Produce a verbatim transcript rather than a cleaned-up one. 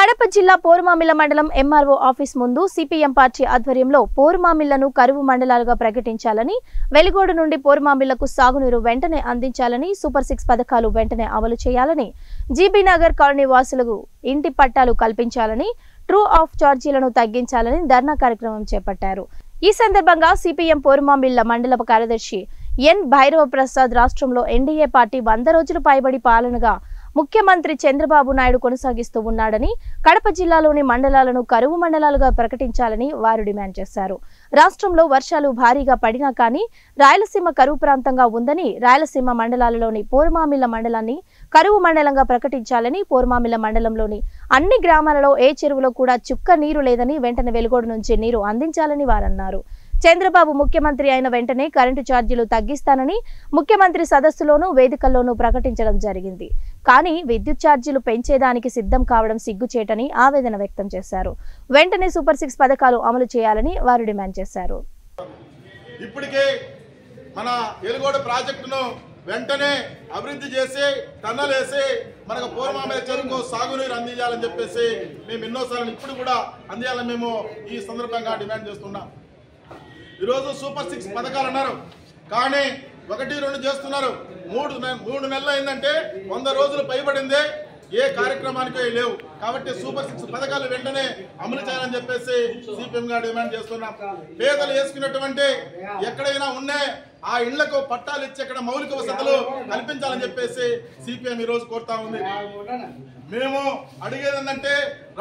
కడప జిల్లా పోరుమామిళ్ల మండలం MRO office ముందు సిపిఎం పార్టీ ఆధ్వర్యంలో పోరుమామిళ్లను కరువు మండలాలుగా ప్రకటించాలని, వెలిగోడు నుండి పోరుమామిళ్లకు సాగునీరు వెంటనే అందించాలని, సూపర్ సిక్స్ పథకాలు వెంటనే అమలు చేయాలని, జీబీ నగర్ కాలనీ వాసులకు ఇంటి పట్టాలు కల్పించాలని, ట్రూ ఆఫ్ ఛార్జీలను తగ్గించాలని ధర్నా కార్యక్రమం చేపట్టారు। ఈ సందర్భంగా సిపిఎం పోరుమామిళ్ల మండల కార్యదర్శి ఎన్ భైరవ ప్రసాద్ రాష్ట్రంలో ఎన్డీఏ పార్టీ వంద రోజులు పైబడి పాలనగా ముఖ్యమంత్రి చంద్రబాబు నాయుడు కొనసాగిస్తూ ఉన్నాడని, కడప జిల్లాలోని మండలాలను కరువు మండలాలుగా ప్రకటించాలని వారు డిమాండ్ చేశారు। రాష్ట్రంలో వర్షాలు భారీగా పడినా కానీ రాయలసీమ కరువు ప్రాంతంగా ఉందని, రాయలసీమ మండలాలలోని పోరుమామిళ్ల మండలాన్ని కరువు మండలంగా ప్రకటించాలని, పోరుమామిళ్ల మండలంలోని అన్ని గ్రామాలలో ఏ చెరువులో కూడా చుక్క నీరు లేదని, వెంటనే వెలుగోడు నుంచి నీరు అందించాలని వారన్నారు। చంద్రబాబు ముఖ్యమంత్రి అయిన వెంటనే కరెంటు ఛార్జీలు తగ్గిస్తానని ముఖ్యమంత్రి సదస్సులోనూ వేదికల్లోనూ ప్రకటించడం జరిగింది। కానీ విద్యుత్ ఛార్జీలు పెంచేదానికి సిద్ధం కావడం సిగ్గుచేటని ఆవేదన వ్యక్తం చేశారు। వెంటనే సూపర్ సిక్స్ పథకాలు అమలు చేయాలని వారు డిమాండ్ చేశారు। ఇప్పటికే మన వెలుగోడు ప్రాజెక్టును వెంటనే అభివృద్ధి చేసి టన్నలేసి మనకు పోరుమామిళ్ల చెరువుకు సాగునీరు అందించాలని చెప్పేసి మేము ఎన్నోసార్లు ఇప్పుడు కూడా అందించాలని మేము ఈ సందర్భంగా డిమాండ్ చేస్తున్నాం। ఈరోజు సూపర్ సిక్స్ పథకాలు అన్నారు, కానీ ఒకటి రెండు చేస్తున్నారు। మూడు మూడు నెలలు అయిందంటే వంద రోజులు పైబడిందే, ఏ కార్యక్రమానికి లేవు। కాబట్టి సూపర్ సిక్స్ పథకాలు వెంటనే అమలు చేయాలని చెప్పేసి సిపిఎం గా డిమాండ్ చేస్తున్నాం। పేదలు వేసుకున్నటువంటి ఎక్కడైనా ఉండే ఆ ఇళ్లకు పట్టాలు ఇచ్చి అక్కడ మౌలిక వసతులు కల్పించాలని చెప్పేసి సిపిఎం ఈ రోజు కోరుతా ఉంది। మేము అడిగేది ఏంటంటే